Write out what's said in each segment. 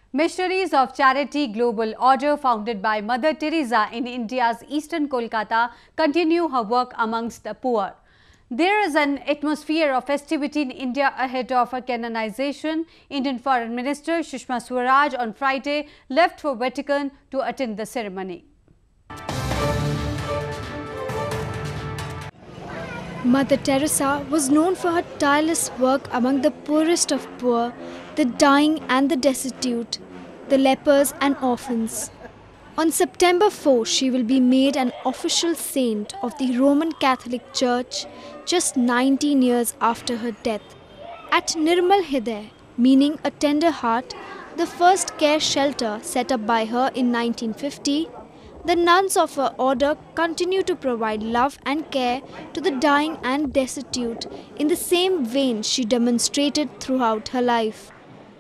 Missionaries of Charity Global Order, founded by Mother Teresa in India's eastern Kolkata, continue her work amongst the poor. There is an atmosphere of festivity in India ahead of her canonization. Indian Foreign Minister Sushma Swaraj on Friday left for Vatican to attend the ceremony. Mother Teresa was known for her tireless work among the poorest of poor, the dying and the destitute, the lepers and orphans. On September 4, she will be made an official saint of the Roman Catholic Church just 19 years after her death. At Nirmal Hriday, meaning a tender heart, the first care shelter set up by her in 1950, the nuns of her order continue to provide love and care to the dying and destitute in the same vein she demonstrated throughout her life.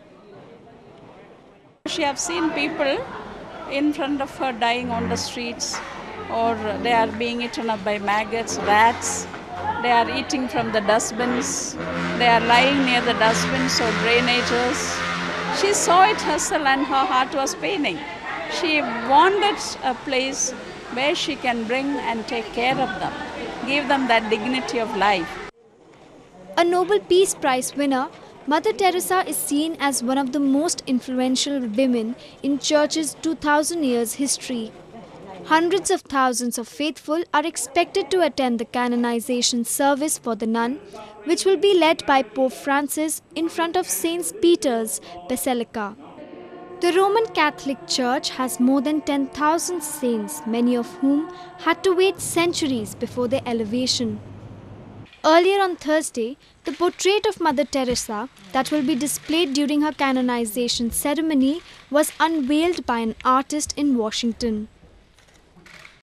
She have seen people in front of her dying on the streets, or they are being eaten up by maggots, rats. They are eating from the dustbins. They are lying near the dustbins or drainages. She saw it herself and her heart was paining. She wanted a place where she can bring and take care of them, give them that dignity of life. A Nobel Peace Prize winner, Mother Teresa is seen as one of the most influential women in Church's 2000 years history. Hundreds of thousands of faithful are expected to attend the canonization service for the nun, which will be led by Pope Francis in front of St. Peter's Basilica. The Roman Catholic Church has more than 10,000 saints, many of whom had to wait centuries before their elevation. Earlier on Thursday, the portrait of Mother Teresa that will be displayed during her canonization ceremony was unveiled by an artist in Washington.